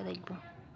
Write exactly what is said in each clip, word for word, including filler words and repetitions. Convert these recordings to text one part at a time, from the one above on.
দেখবো।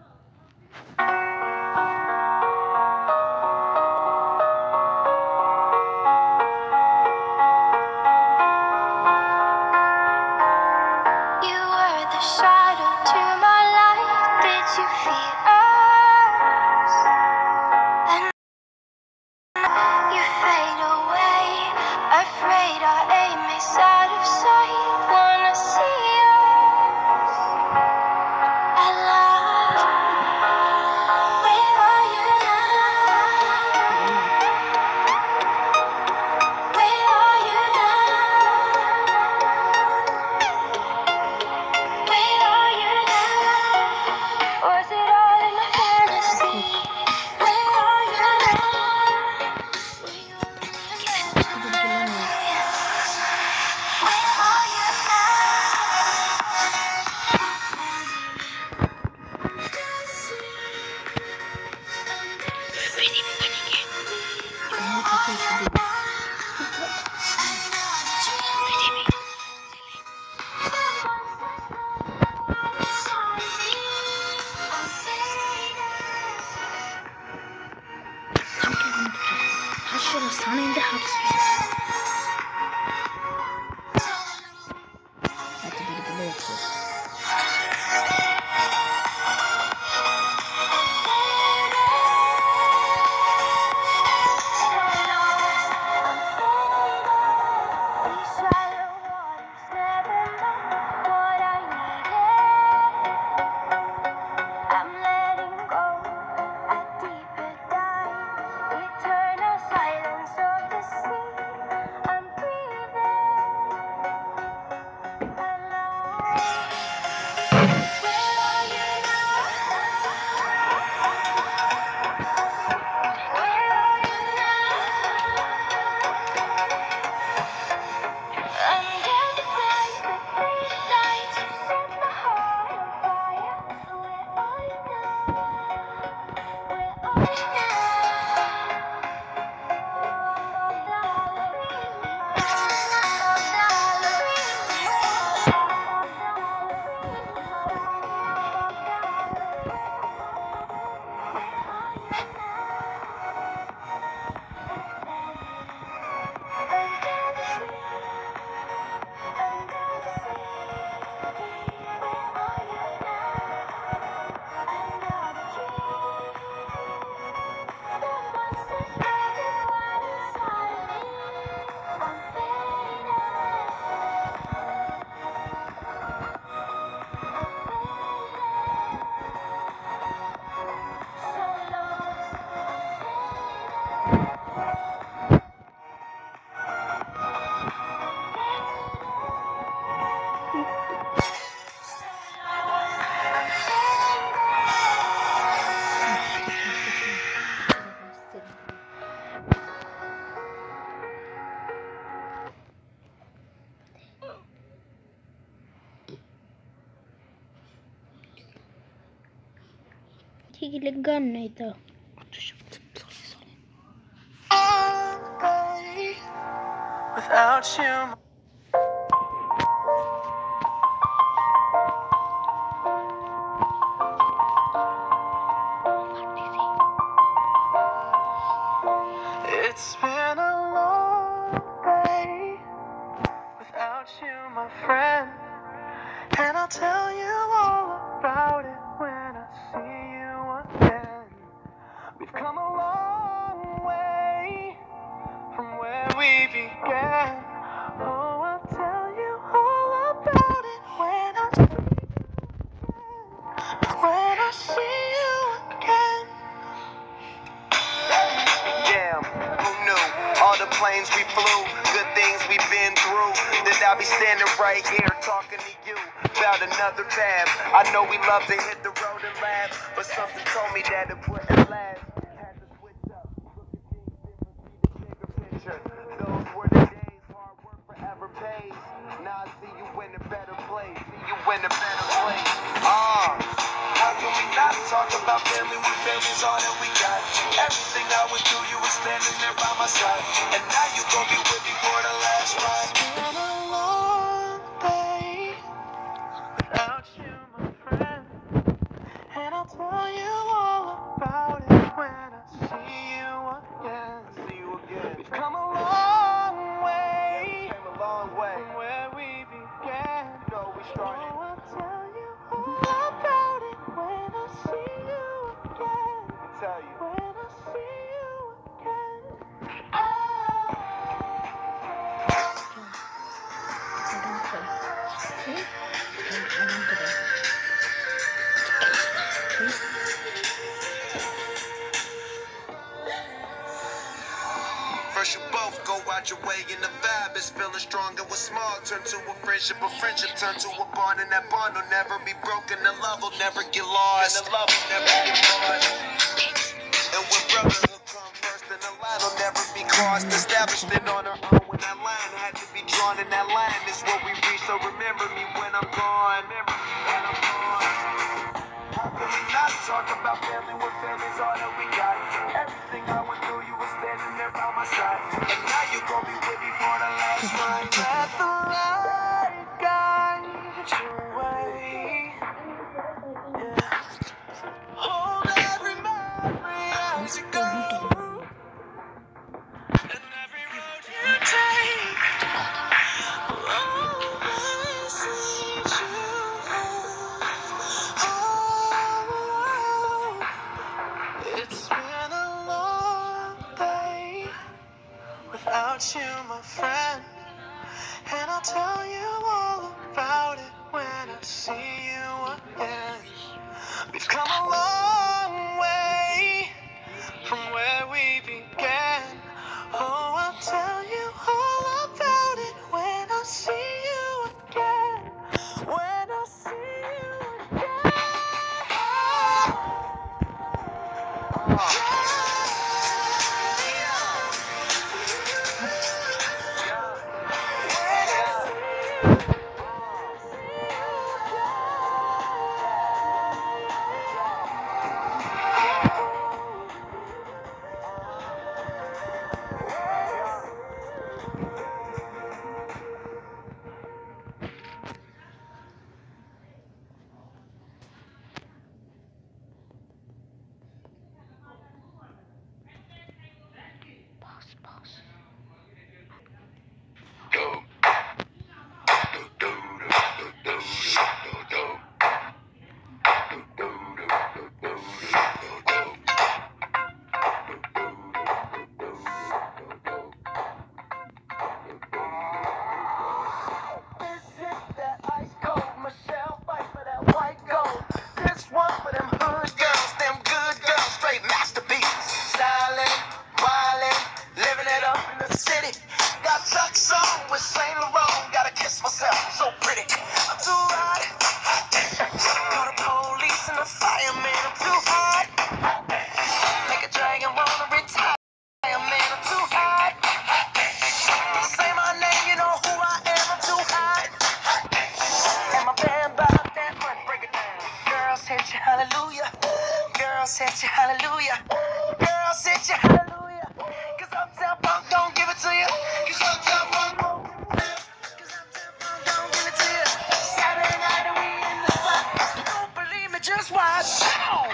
Sana indi hapsi. Hadi biri bile yapıyor. Gile gannaita. Without you. It's been a long day without you, my friend, and I'll tell you all about it when I see you again. We've come a long way from where we began. Oh, I'll tell you all about it when I see you again. When I see you again. Damn, who knew? All the planes we flew, good things we've been through. That I'll be standing right here talking to you about another path. I know we love to hit the road and laugh, but something told me that it wouldn't last. Had to switch up, look at things different, see the bigger picture. Those were the days, hard work forever pays. Now I see you in a better place, see you in a better place. Ah, uh, how can we not talk about family when family's all that we got? Everything I went through, you were standing there by my side, and now you gon' be with me for the last ride. It's been a long day without you, my friend, tell you all about it when I see you again. See you again. We've come a long way. Yeah, we came a long way from where we began. No, we started. Oh, I'll tell you all about it when I see you again. I'll tell you when I see you again. Oh. First you both go out your way and the vibe is feeling stronger. With small turn to a friendship, a friendship turn to a bond, and that bond will never be broken. The love will never get lost, and the love will never get lost. And when brotherhood comes first, then the line will never be crossed. Established it on our own when that line had to be drawn, and that line is what we reach. So remember me when I'm gone. Remember me when I'm gone. How can we not talk about family when family's all that we got? Everything I went through, you were standing there by my side. And now you gon' be with me for the last time. Let the light guide your way. Yeah. Hold every memory as you go. And every road you take will always lead you home. It's been a long day without you, my friend, and I'll tell you all about it when I see you again. We've come a long way from where we began. Oh, I'll tell you all about it when I see you again. When I see you again. Oh. Hallelujah, girl, set you hallelujah, girl, set you hallelujah, cause Uptown Funk don't give it to you, cause Uptown Funk don't give it to you, cause Uptown Funk don't give it to you. Saturday night and we in the spot, don't believe me, just watch.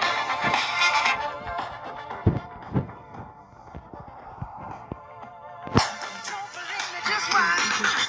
Don't believe me, just watch.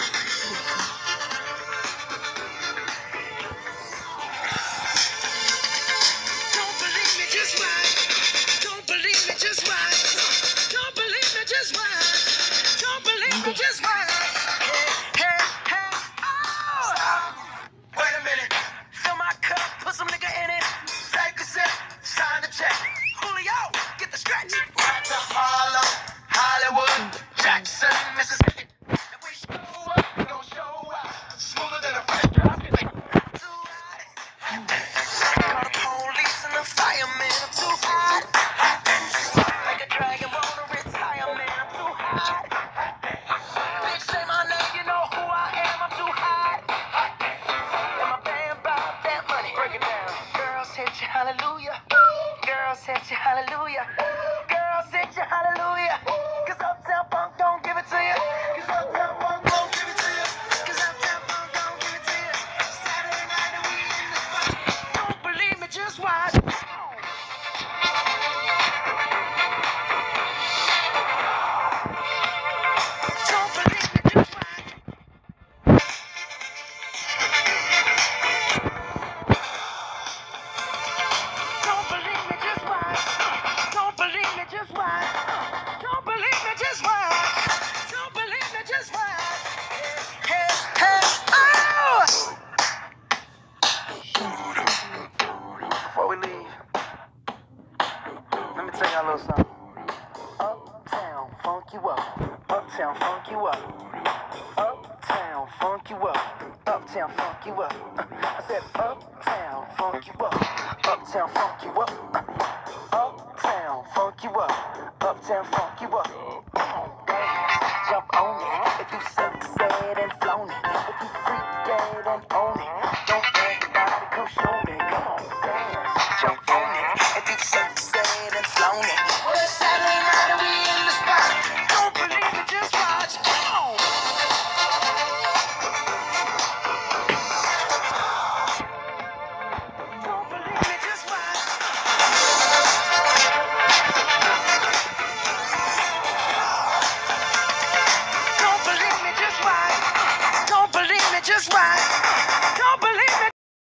Just watch. Hey, hey, hey, oh! Wait a minute. Fill my cup, put some nigga in it. Take a sip, sign the check. Julio, get the stretch. Right to Harlem, Hollywood, Jackson, Mississippi. If we show up, we gon' show out. Smoother than a fresh drop. Too hot. Call the police and the fireman. I'm too hot. Like a dragon, wanna retire, man. I'm too hot. Say my name, you know who I am, I'm too hot. And my band bought that money. Break it down. Girls hit you hallelujah. Girls hit you hallelujah. Girls hit you hallelujah. Cause Uptown Funk don't give it to you. Cause Uptown Funk don't give it to you. Cause Uptown Funk don't give it to you. Saturday night and we in the spot. Don't believe me, just watch. some. Uptown, funk you up. Uptown, funk you up. Uptown, funk you up. Uptown, funk you up. I said uptown, funk you up. Uptown, funk you up. Uptown, funk you up. Uptown, funk you up. Dance, jump on it. If you succeed and flown it. If you freak dead and own it. Don't everybody come show me. Come on, dance, jump on it.